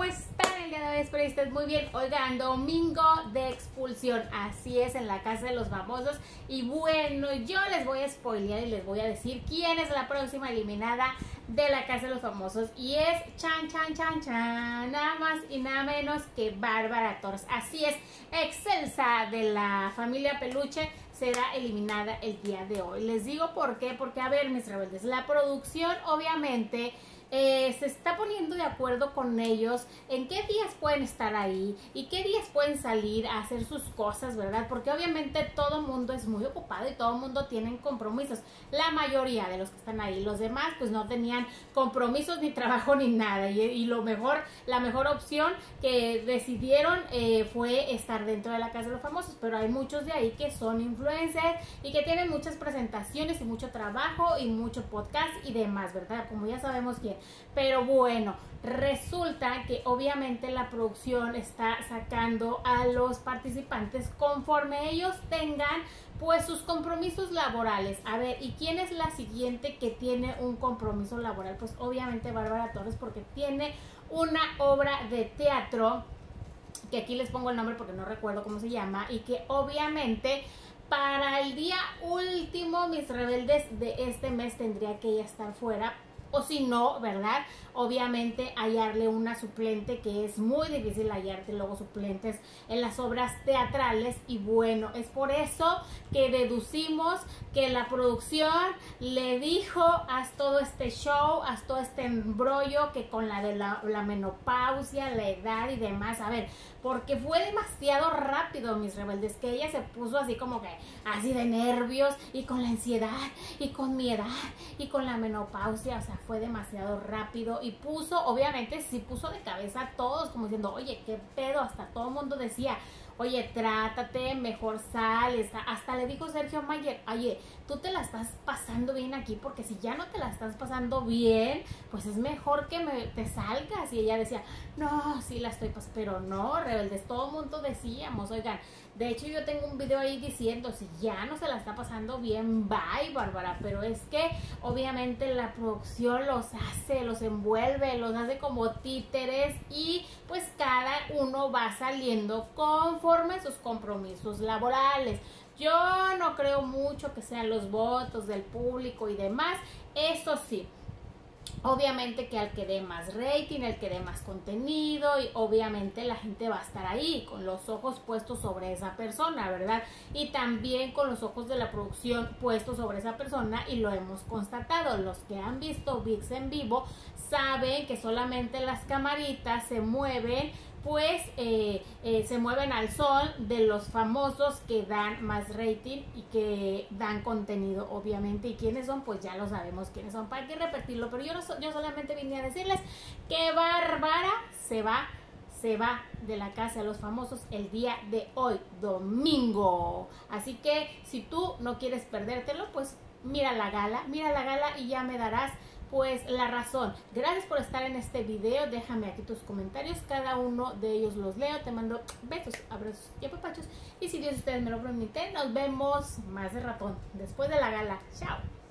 ¿cómo están el día de hoy? Espero que estén muy bien. Oigan, domingo de expulsión, así es, en la casa de los famosos. Y bueno, yo les voy a spoilear y les voy a decir quién es la próxima eliminada de la casa de los famosos. Y es chan, nada más y nada menos que Bárbara Torres. Así es, excelsa de la familia Peluche será eliminada el día de hoy. Les digo por qué, porque a ver, mis rebeldes, la producción obviamente se está poniendo de acuerdo con ellos en qué días pueden estar ahí y qué días pueden salir a hacer sus cosas, ¿verdad? Porque obviamente todo el mundo es muy ocupado y todo el mundo tiene compromisos. La mayoría de los que están ahí, los demás pues no tenían compromisos ni trabajo ni nada y la mejor opción que decidieron fue estar dentro de la casa de los famosos, pero hay muchos de ahí que son influencers y que tienen muchas presentaciones y mucho trabajo y mucho podcast y demás, ¿verdad? Como ya sabemos quién. Pero bueno, resulta que obviamente la producción está sacando a los participantes conforme ellos tengan pues sus compromisos laborales. A ver, ¿y quién es la siguiente que tiene un compromiso laboral? Pues obviamente Bárbara Torres, porque tiene una obra de teatro que aquí les pongo el nombre porque no recuerdo cómo se llama, y que obviamente para el día último, mis rebeldes, de este mes tendría que ella estar fuera. O si no, ¿verdad? Obviamente hallarle una suplente, que es muy difícil hallarte luego suplentes en las obras teatrales. Y bueno, es por eso que deducimos que la producción le dijo: haz todo este show, haz todo este embrollo que con la de la menopausia, la edad y demás. A ver, porque fue demasiado rápido, mis rebeldes, que ella se puso así como que así de nervios, y con la ansiedad y con mi edad y con la menopausia. O sea, fue demasiado rápido y puso, obviamente sí puso de cabeza a todos, como diciendo: oye, qué pedo. Hasta todo el mundo decía: oye, trátate, mejor sales. Hasta le dijo Sergio Mayer: oye, tú te la estás pasando bien aquí, porque si ya no te la estás pasando bien, pues es mejor que te salgas. Y ella decía: no, sí la estoy pasando. Pero no, rebeldes, todo el mundo decíamos, oigan, de hecho yo tengo un video ahí diciendo: si ya no se la está pasando bien, bye, Bárbara. Pero es que obviamente la producción los envuelve, los hace como títeres, y pues cada uno va saliendo conforme sus compromisos laborales. Yo no creo mucho que sean los votos del público y demás. Eso sí, obviamente que al que dé más rating, el que dé más contenido, y obviamente la gente va a estar ahí con los ojos puestos sobre esa persona, ¿verdad? Y también con los ojos de la producción puestos sobre esa persona, y lo hemos constatado. Los que han visto VIX en vivo saben que solamente las camaritas se mueven, pues se mueven al son de los famosos que dan más rating y que dan contenido, obviamente. ¿Y quiénes son? Pues ya lo sabemos quiénes son, para qué repetirlo. Pero yo solamente vine a decirles que Bárbara se va de la casa de los famosos el día de hoy, domingo. Así que si tú no quieres perdértelo, pues mira la gala y ya me darás pues la razón. Gracias por estar en este video. Déjame aquí tus comentarios, cada uno de ellos los leo. Te mando besos, abrazos y apapachos, y si Dios ustedes me lo permiten, nos vemos más de ratón después de la gala. Chao.